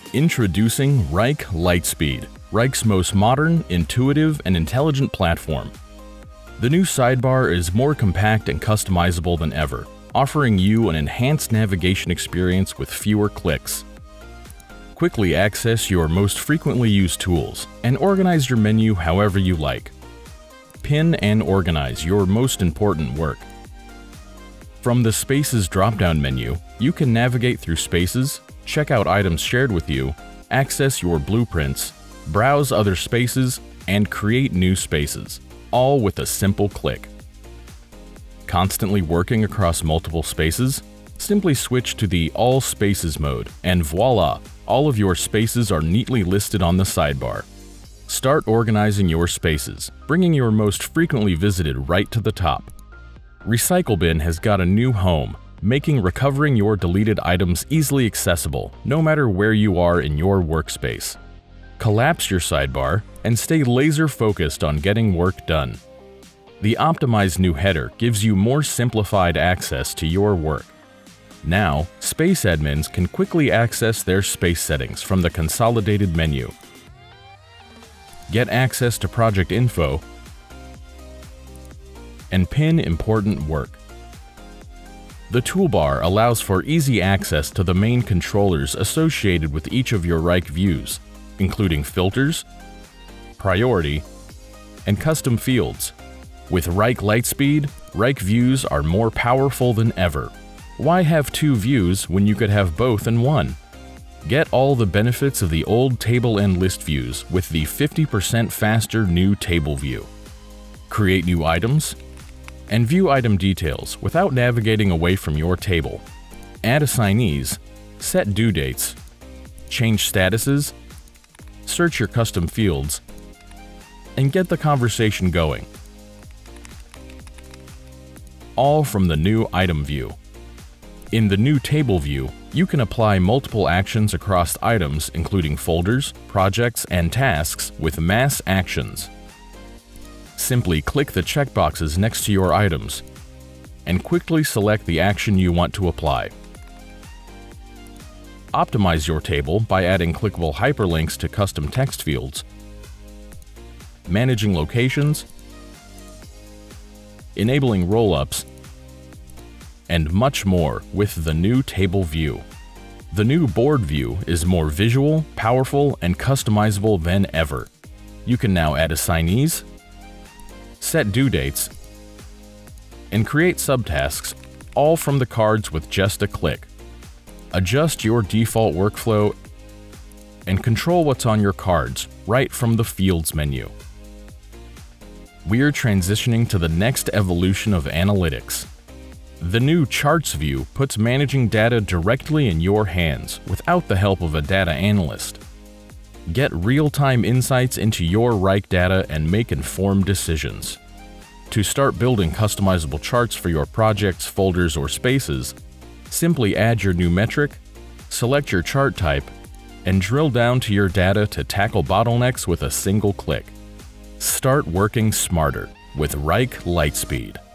Introducing Wrike Lightspeed, Wrike's most modern, intuitive, and intelligent platform. The new sidebar is more compact and customizable than ever, offering you an enhanced navigation experience with fewer clicks. Quickly access your most frequently used tools and organize your menu however you like. Pin and organize your most important work. From the Spaces drop-down menu, you can navigate through spaces, check out items shared with you, access your blueprints, browse other spaces, and create new spaces, all with a simple click. Constantly working across multiple spaces? Simply switch to the All Spaces mode, and voila! All of your spaces are neatly listed on the sidebar. Start organizing your spaces, bringing your most frequently visited right to the top. Recycle Bin has got a new home, making recovering your deleted items easily accessible, no matter where you are in your workspace. Collapse your sidebar and stay laser-focused on getting work done. The optimized new header gives you more simplified access to your work. Now, space admins can quickly access their space settings from the consolidated menu. Get access to project info and pin important work. The toolbar allows for easy access to the main controllers associated with each of your Wrike views, including filters, priority, and custom fields. With Wrike Lightspeed, Wrike views are more powerful than ever. Why have two views when you could have both in one? Get all the benefits of the old table and list views with the 50% faster new table view. Create new items and view item details without navigating away from your table. Add assignees, set due dates, change statuses, search your custom fields, and get the conversation going. All from the new item view. In the new table view, you can apply multiple actions across items including folders, projects, and tasks with mass actions. Simply click the checkboxes next to your items and quickly select the action you want to apply. Optimize your table by adding clickable hyperlinks to custom text fields, managing locations, enabling roll-ups, and much more with the new table view. The new board view is more visual, powerful, and customizable than ever. You can now add assignees, set due dates, and create subtasks, all from the cards with just a click. Adjust your default workflow and control what's on your cards right from the Fields menu. We're transitioning to the next evolution of analytics. The new Charts view puts managing data directly in your hands without the help of a data analyst. Get real-time insights into your Wrike data and make informed decisions. To start building customizable charts for your projects, folders, or spaces, simply add your new metric, select your chart type, and drill down to your data to tackle bottlenecks with a single click. Start working smarter with Wrike Lightspeed.